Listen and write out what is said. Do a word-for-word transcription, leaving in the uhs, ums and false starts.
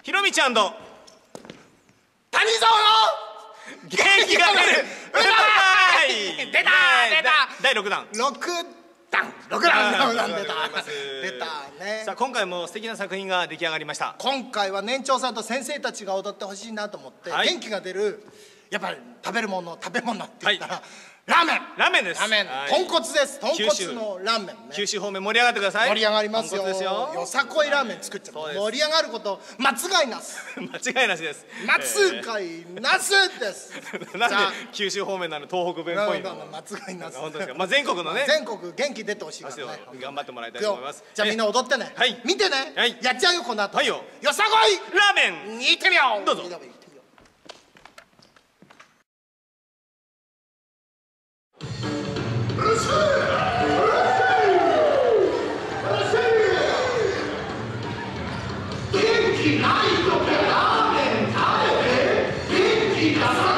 ひろみちゃんと谷蔵の元気が出る出た出ただいろくだんろくだんろくだん出た出たね。 さあ今回も素敵な作品が出来上がりました。 今回は年長さんと先生たちが踊ってほしいなと思って、 はい、 元気が出るやっぱり食べるもの食べ物って言ったら、はい、ラーメンラーメンです。 ラーメン豚骨です。豚骨のラーメンね。 九州方面盛り上がってください。 盛り上がりますよ。よさこいラーメン作っちゃう。盛り上がること間違いなし。 間違いなしです。 間違いなしです。 なんで九州方面なの東北弁っぽいの。 間違いなし。 本当ですか。まあ全国のね。 全国元気出てほしいからね。 頑張ってもらいたいと思います。 じゃあみんな踊ってね。見てね。やっちゃうよこの後。 はいよ。 よさこいラーメン行ってみよう。 どうぞ。 元気ないときはラーメン食べて元気出さ